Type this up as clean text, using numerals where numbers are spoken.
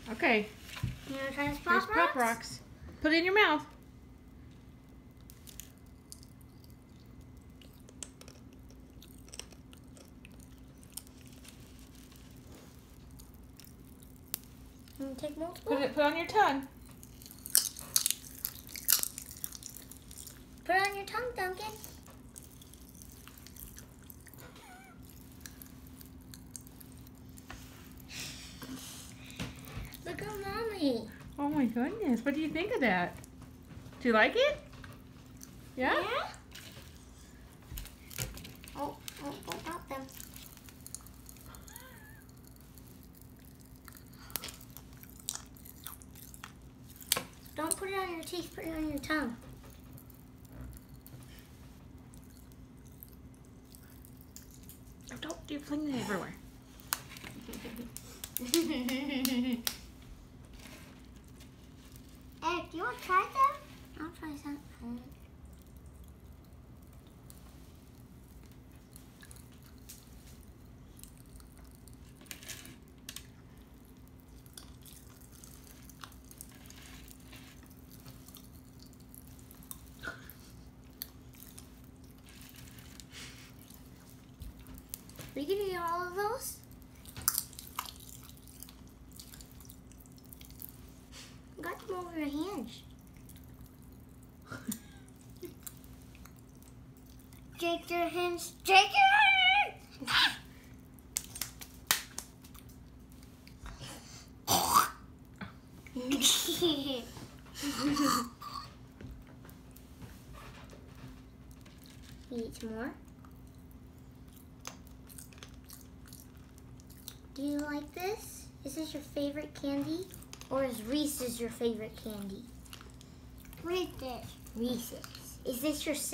Okay. You want to try this Here's Pop Pop Rocks? Rocks. Put it in your mouth. You want to take multiple? Put it on your tongue. Put it on your tongue, Duncan. Look at Mommy. Oh my goodness. What do you think of that? Do you like it? Yeah? Oh, don't pop them. Don't put it on your teeth, put it on your tongue. Oh, don't you fling it everywhere. Eric, do you want to try that? I'll try some. Are you gonna eat all of those? You got them over your hands. Shake your hands. Shake your hands! Eat some more. Do you like this? Is this your favorite candy? Or is Reese's your favorite candy? Reese's. Reese's. Is this your